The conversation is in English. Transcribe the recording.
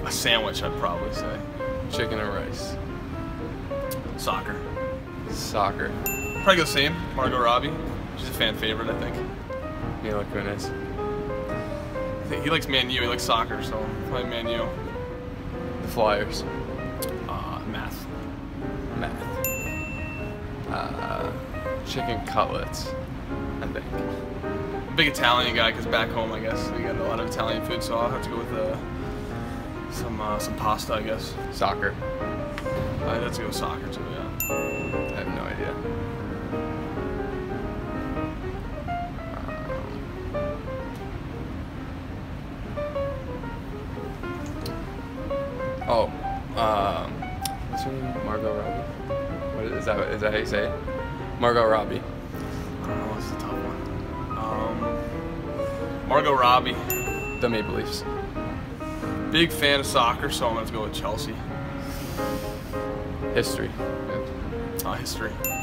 A sandwich, I'd probably say. Chicken and rice. Soccer. Soccer. Probably go same. Margot Robbie. She's a fan favorite, I think. Mila Kunis. I think he likes Man U. He likes soccer, so probably Man U. The Flyers. Math. Math. Chicken cutlets, I think. Big Italian guy, because back home, I guess, we got a lot of Italian food, so I'll have to go with some pasta, I guess. Soccer. I'd have to go with soccer, too, yeah. I have no idea. What's her name? Margot Robbie? Is that how you say it? Margot Robbie. I don't know, it's a tough one. Margot Robbie. The Maple Leafs. Big fan of soccer, so I'm going to go with Chelsea. History. History.